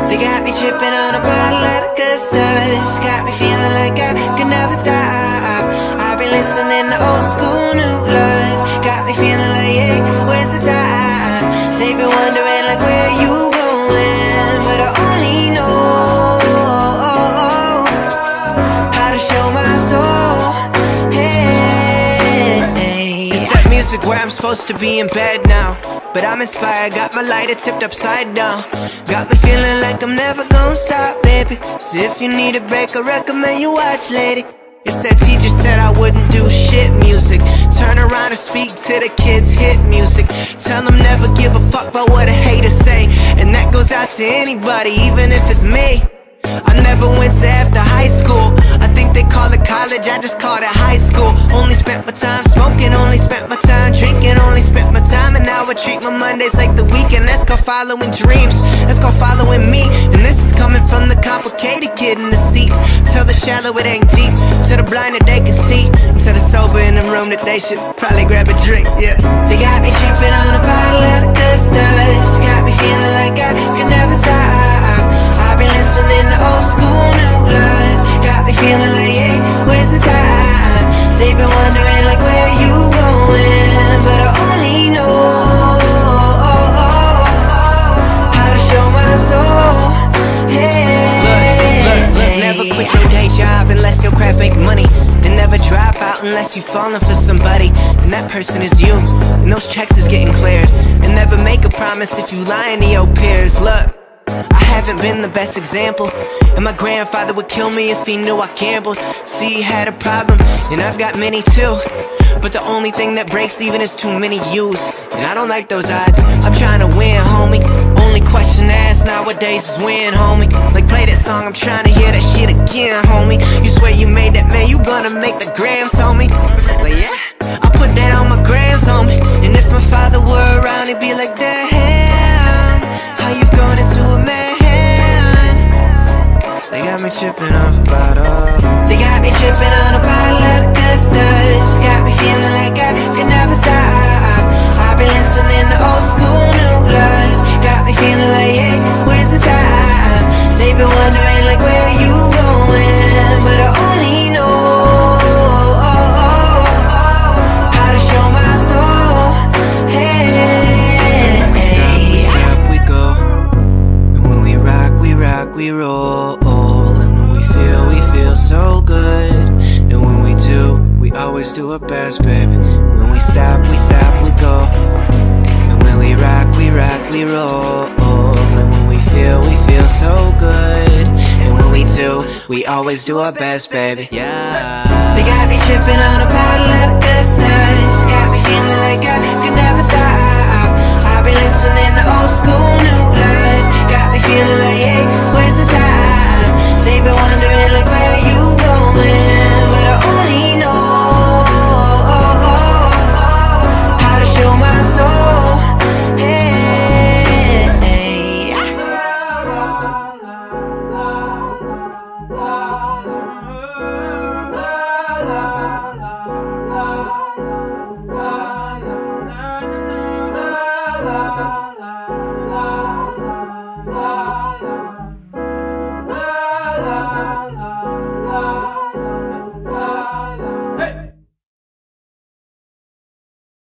They got me tripping on a bottle of the good stuff. Got me feeling like I could never stop. I've been listening to old school, new love. Got me feeling like, hey, where's the time? They've been wondering like, where you going? But I only know how to show my soul. Hey, it's that music where I'm supposed to be in bed now, but I'm inspired, got my lighter tipped upside down. Got me feeling like I'm never gonna stop, baby. So if you need a break, I recommend you watch, lady. It's that teacher said I wouldn't do shit music. Turn around and speak to the kids, hit music. Tell them never give a fuck about what a hater say. And that goes out to anybody, even if it's me. I never went to after high school. I think they call it college, I just called it high school. Only spent my time smoking, only spent my time drinking, only spent my time, and now I treat my Mondays like the weekend. That's called following dreams, that's called following me. And this is coming from the complicated kid in the seats. Tell the shallow it ain't deep, tell the blind that they can see, and tell the sober in the room that they should probably grab a drink, yeah. They got me tripping on a bottle of the good stuff. Got me feeling like I could never stop. I've been listening to old school, new love. Got me feeling like, hey, where's the time? They've been wondering like, where you going? But I only know how to show my soul. Hey, look, never quit your day job unless your craft make money. And never drop out unless you falling for somebody, and that person is you, and those checks is getting cleared. And never make a promise if you lying to your peers. Look, I haven't been the best example, and my grandfather would kill me if he knew I gambled. See, he had a problem, and I've got many too, but the only thing that breaks even is too many U's, and I don't like those odds. I'm trying to win, homie. Only question asked nowadays is when, homie. Like, play that song, I'm trying to hear that shit again, homie. You swear you made that, man, you gonna make the grams, homie. Like, yeah, I put that on my grams, homie. And if my father were around, he'd be like, damn, how you've grown into a man. They got me tripping off a bottle. They got me tripping on a bottle of the good stuff. Got me feeling like I could never stop. I've been listening to old school, new love. Got me feeling like, hey, where's the time? They've been wondering like, where you going? But I only know how to show my soul. Hey, when we stop, we go. And when we rock, we roll. So good, and when we do, we always do our best, baby. When we stop, we go. And when we rock, we roll. And when we feel so good. And when we do, we always do our best, baby. Yeah. They got me tripping on a bottle of the good stuff. Got me feeling like I could never stop. I've been listening to old school.